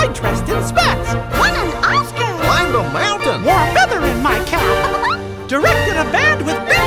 dressed in specs. Won an Oscar. Climbed a mountain. Wore a feather in my cap. Directed a band with